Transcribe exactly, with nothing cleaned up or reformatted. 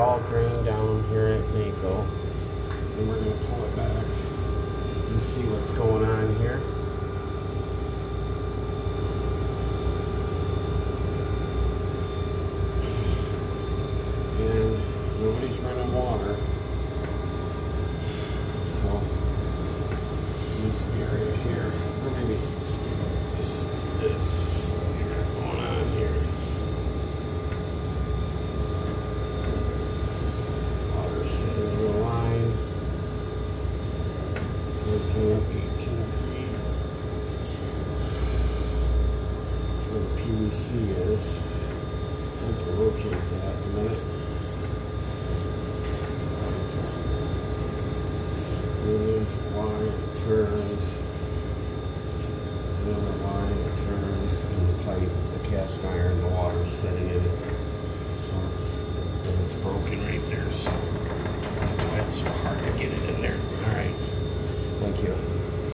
all drained down here at Mako. And we're going to pull it back and see what's going on here. And nobody's running water. So, in this area here, or maybe this, this, what we got going on here. Water sitting in the line. seventeen, eighteen feet. That's where the P V C is. I have to locate that in a minute. There's a line that turns, another line that turns, and the pipe, the cast iron, the water's sitting in it. So it's, it's broken right there. So